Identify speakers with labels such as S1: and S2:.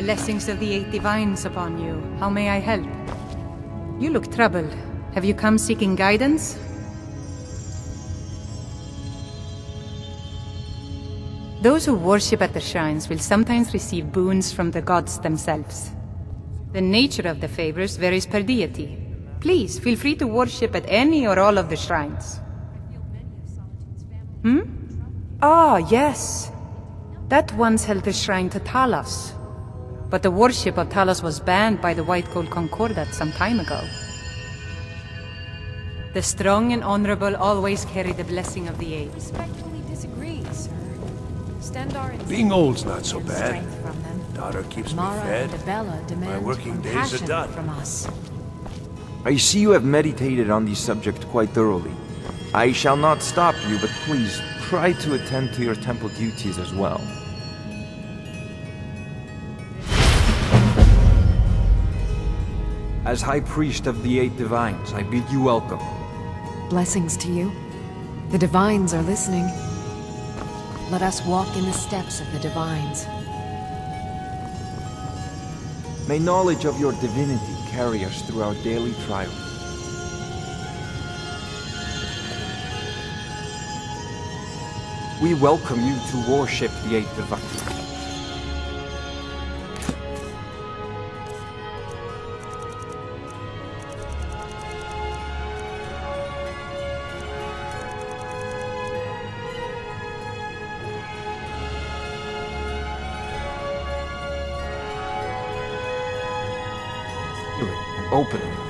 S1: blessings of the Eight Divines upon you. How may I help? You look troubled. Have you come seeking guidance? Those who worship at the shrines will sometimes receive boons from the gods themselves. The nature of the favors varies per deity. Please, feel free to worship at any or all of the shrines. Ah, yes. That once held the shrine to Talos. But the worship of Talos was banned by the White Gold Concordat some time ago. The strong and honorable always carry the blessing of the Eight.
S2: Respectfully disagree, sir. Stendarr and
S3: Being old's not so bad.
S2: strength from them.
S3: Daughter keeps me
S2: Mara
S3: fed.
S2: and Abella demand
S3: working days are
S2: compassion
S3: done.
S2: from us.
S4: I see you have meditated on the subject quite thoroughly. I shall not stop you, but please try to attend to your temple duties as well. As High Priest of the Eight Divines, I bid you welcome.
S2: Blessings to you. The Divines are listening. Let us walk in the steps of the Divines.
S4: May knowledge of your divinity carry us through our daily trials. We welcome you to worship the Eight Divines. Open.